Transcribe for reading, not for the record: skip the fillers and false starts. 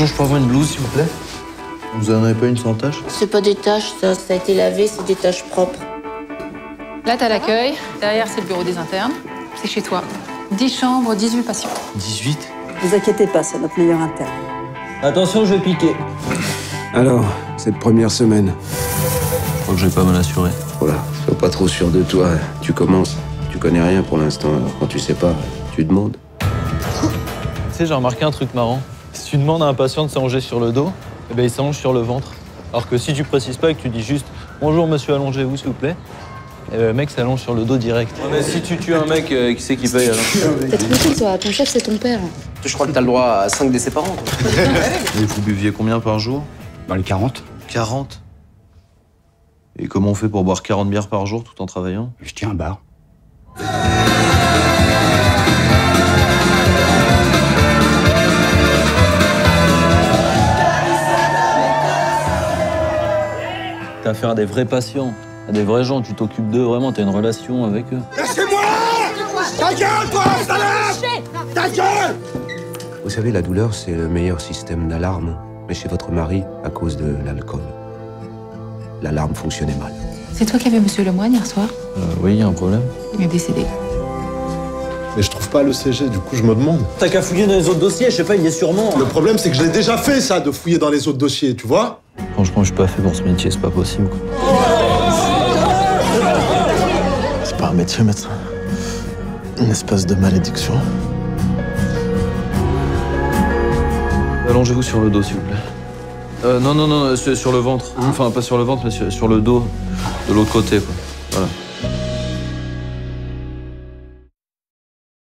Bonjour, je peux avoir une blouse, s'il vous plaît? Vous en avez pas une sans tache? C'est pas des taches, ça a été lavé, c'est des taches propres. Là, t'as l'accueil. Derrière, c'est le bureau des internes. C'est chez toi. 10 chambres, 18 patients. 18? Ne vous inquiétez pas, c'est notre meilleur interne. Attention, je vais piquer. Alors, cette première semaine, Je crois que j'ai pas mal assuré. voilà, sois pas trop sûr de toi. Tu commences, tu connais rien pour l'instant. Alors quand tu sais pas, tu demandes. Tu sais, j'ai remarqué un truc marrant. Si tu demandes à un patient de s'allonger sur le dos, eh ben, il s'allonge sur le ventre. Alors que si tu précises pas et que tu dis juste « Bonjour monsieur, allongez-vous s'il vous plaît », eh ben, le mec s'allonge sur le dos direct. Mais si tu tues un mec, qui c'est qui paye alors? T'es tranquille, toi, ton chef, c'est ton père. Je crois que t'as le droit à 5 décès par an. Et vous buviez combien par jour? Dans les 40. 40? Et comment on fait pour boire 40 bières par jour tout en travaillant? Je tiens un bar. T'as affaire à des vrais patients, à des vrais gens, tu t'occupes d'eux vraiment, t'as une relation avec eux. Lâchez-moi! Ta gueule, toi, salope! Ta gueule! Vous savez, la douleur, c'est le meilleur système d'alarme. Mais chez votre mari, à cause de l'alcool, l'alarme fonctionnait mal. C'est toi qui avais monsieur Lemoine hier soir? Oui, il y a un problème. Il est décédé. Mais je trouve pas le CG, du coup je me demande. T'as qu'à fouiller dans les autres dossiers, je sais pas, il y est sûrement. Le problème c'est que je l'ai déjà fait ça, de fouiller dans les autres dossiers, tu vois? Franchement, je suis pas fait pour ce métier, c'est pas possible, quoi. C'est pas un métier, médecin. Une espèce de malédiction. Allongez-vous sur le dos, s'il vous plaît. Non, sur le ventre. Enfin, pas sur le ventre, mais sur le dos, de l'autre côté, quoi. Voilà.